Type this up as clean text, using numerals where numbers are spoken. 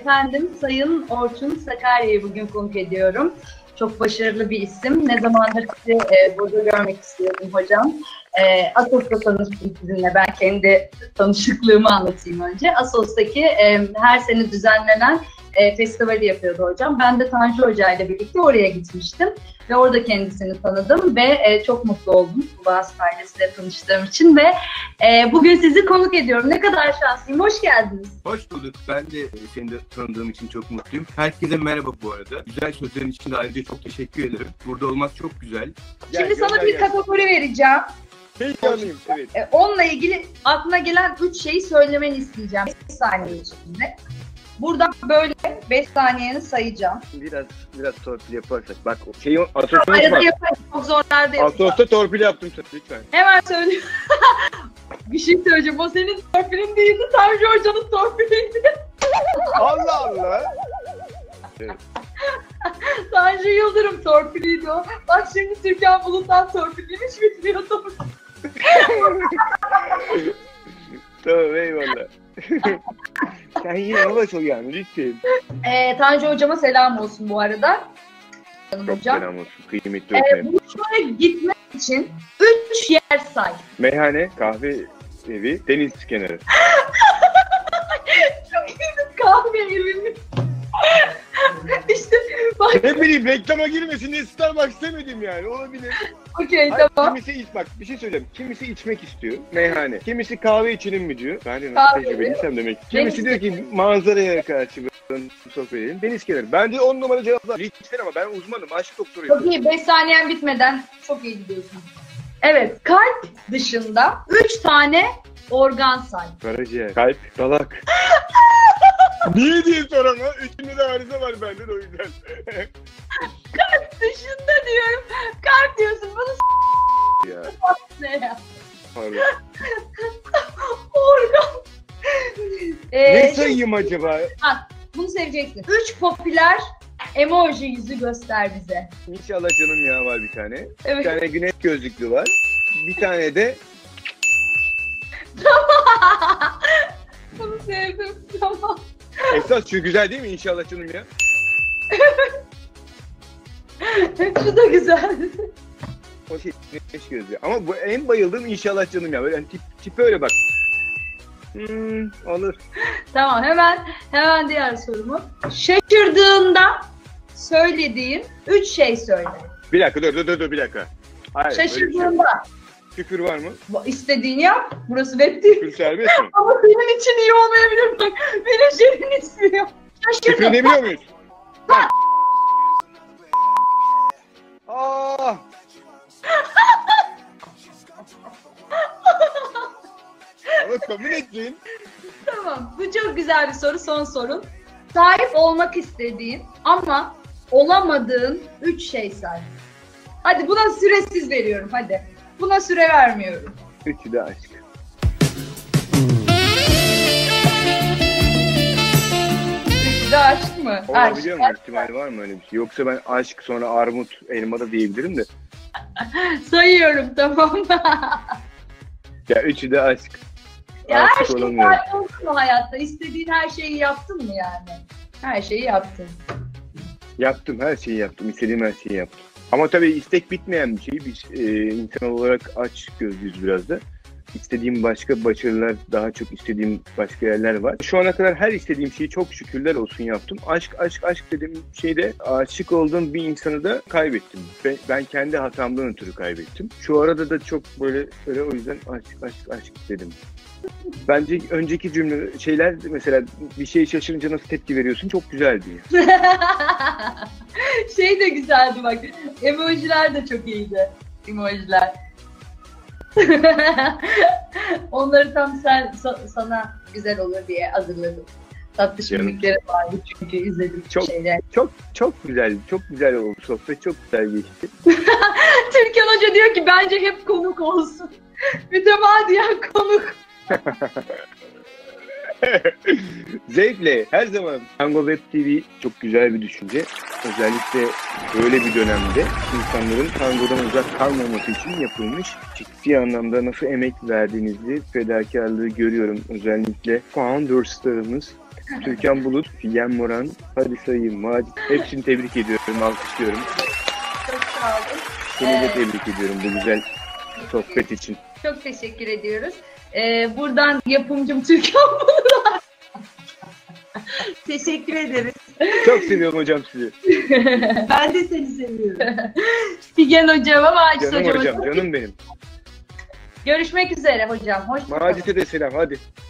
Efendim, Sayın Orçun Sakarya'yı bugün konuk ediyorum. Çok başarılı bir isim. Ne zamandır sizi burada görmek istiyordum hocam. Assos'ta tanıştım sizinle. Ben kendi tanışıklığımı anlatayım önce. Assos'taki her sene düzenlenen festivali yapıyordu hocam. Ben de Tanju Hoca ile birlikte oraya gitmiştim. Ve orada kendisini tanıdım ve çok mutlu oldum Boğaz ailesiyle tanıştığım için ve bugün sizi konuk ediyorum. Ne kadar şanslıyım. Hoş geldiniz. Hoş bulduk. Ben de seni de tanıdığım için çok mutluyum. Herkese merhaba bu arada. Güzel sözlerin için de ayrıca çok teşekkür ederim. Burada olmak çok güzel. Şimdi sana bir kategori vereceğim. Heyecanlıyım, evet. Onunla ilgili aklına gelen 3 şeyi söylemeni isteyeceğim. 5 saniye içinde. Buradan böyle 5 saniyeni sayacağım. Biraz torpil yaparsak. Bak şeyi Assos'ta Arada yaparım. Çok zorlarda yapacağım. Assos'ta torpil yaptım lütfen. Hemen söyleyeyim. Bir şey söyleyeceğim. O senin torpilin değildi. Tanju Hoca'nın torpiliydi. Allah Allah. Evet. Tanju Yıldırım torpiliydi o. Bak şimdi Türkan Bulut'tan torpiliymiş, bitmiyor torpil. Tamam, eyvallah. Sen yine hava çok yani lütfen. Tanju Hocama selam olsun bu arada. Çok hocam. selam olsun. Kıymetli öpmeyim. Buluşmaya gitmek için 3 yer say. Meyhane, kahve evi, deniz kenarı. Çok iyi kahve evi. İşte bak. Ne bileyim, reklama girmesin diye Starbucks demedim yani, olabilir. Okey, tamam. Kimisi bak bir şey söyleyeyim. Kimisi içmek istiyor, meyhane. Kimisi kahve içelim mi diyor. Ben de Kahve nasıl tecrübeliysem demek. Kimisi diyor ki manzaraya karşı sohbet edelim. Deniz kenarı. Bence 10 numara cevaplar. Lütfen ama ben uzmanım. Aşk doktoruyum. Çok iyi. 5 saniyen bitmeden çok iyi gidiyorsun. Evet. Kalp dışında 3 tane organ say. Karaciğer, kalp, dalak. Niye diye sorama. Üçünde de arıza var bende de o yüzden. Kalp dışında diyorum. Kalp diyorsun. Bunu Ya. ne ya? Pardon. Organ. Ne sayayım acaba? Bunu seveceksin. 3 popüler emoji yüzü göster bize. İnşallah canım ya var bir tane. Evet. Bir tane güneş gözlüklü var. Bir tane de Bunu sevdim. Tamam. esas şu güzel değil mi? İnşallah canım ya. Şu da güzel. O şey güneş gözlüğü. Ama bu en bayıldığım inşallah canım ya. Böyle hani tipi öyle bak. Olur. Tamam, hemen diğer sorumu. Şaşırdığında söylediğin 3 şey söyle. Bir dakika dur bir dakika. Hayır, Şaşırdığında. Küfür var mı? İstediğini yap. Burası web değil. Küfür serbest mi? Ama senin için iyi olmayabilir. Bak, menajerin istiyor. Küfür Şaşırdım. edebiliyor muyuz? Aa! Ama kabul ettin. Tamam. Bu çok güzel bir soru. Son sorun. Sahip olmak istediğin ama olamadığın 3 şey say. Hadi buna süresiz veriyorum. Hadi. Buna süre vermiyorum. Üçü de aşk. Üçü de aşk mı? Olabiliyor mu? İhtimali var mı öyle bir şey? Yoksa ben aşk sonra armut, elma da diyebilirim de. Sayıyorum, tamam. Ya üçü de aşk. Ya her Aşık şey olamıyorum. sahip oldun mu hayatta? İstediğin her şeyi yaptın mı yani? Her şeyi yaptın. Yaptım, her şeyi yaptım. İstediğim her şeyi yaptım. Ama tabii istek bitmeyen bir şey. Biz insan olarak aç gözlüyüz biraz da. İstediğim başka başarılar, daha çok istediğim başka yerler var. Şu ana kadar her istediğim şeyi çok şükürler olsun yaptım. Aşk dediğim şeyde aşık olduğum bir insanı da kaybettim. Ben kendi hatamdan ötürü kaybettim. Şu arada da çok böyle o yüzden aşk dedim. Bence önceki şeyler mesela bir şey şaşırınca nasıl tepki veriyorsun çok güzeldi. Şey de güzeldi bak. Emojiler de çok iyiydi. Emojiler. Onları tam sana güzel olur diye hazırladım. Tatlı şimdilikleri vardı çünkü izledim şeyler. Çok güzel oldu sohbet, çok güzel geçti. Türkan Hoca diyor ki bence hep konuk olsun. Mütemadiyen konuk. Zevkle her zaman. Tango Web TV çok güzel bir düşünce. Özellikle böyle bir dönemde insanların tangodan uzak kalmaması için yapılmış. Ciddi anlamda nasıl emek verdiğinizi, fedakarlığı görüyorum. Özellikle founderslarımız Türkan Bulut, Figen Moran, Hadi Sayayım, Macit. Hepsini tebrik ediyorum, alkışlıyorum. Çok sağ olun. Seni de tebrik ediyorum bu güzel sohbet için. Çok teşekkür ediyoruz. Buradan yapımcım Türkan Bulut'a teşekkür ederiz. Çok seviyorum hocam sizi. Ben de seni seviyorum. Figen hocama, Macit Canım hocama. hocam, canım benim. Görüşmek üzere hocam. Hoşçakalın. Macit'e de selam, hadi.